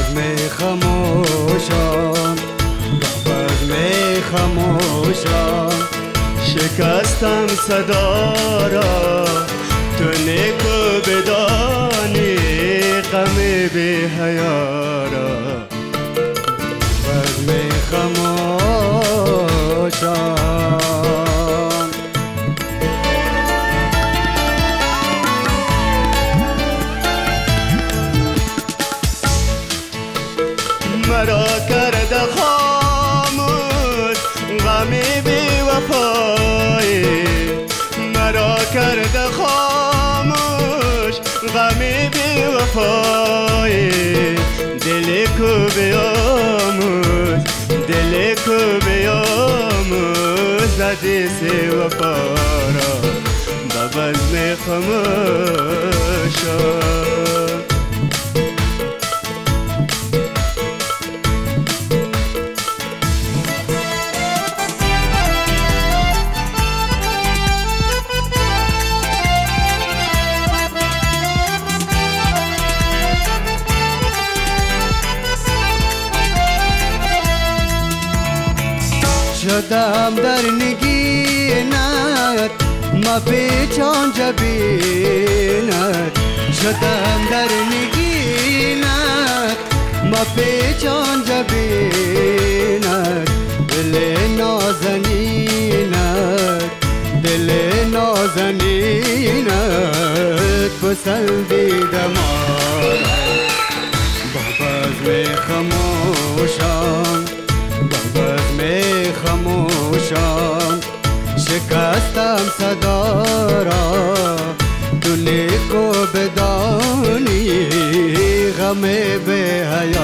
بزم خموشم، بزم خموشم، شکستم صدا را، تو نیکو بدانی غم بی حیا را. بزم خموشم، مرا کرده خاموش غم بی وفایی، مرا کرده خاموش غم بی وفایی. دل کو بیاموز، دل کو بیاموز حدیث وفا را، با بزم خموشم. شدم در نگینت مپیچان جبینت، شدم در نگینت مپیچان جبینت. دل نازنینت، دل نازنینت پسندیدم با بزم خموشم، با بزم خموشم، شکستم صدا را، تو نیکو بدانی غم به حیا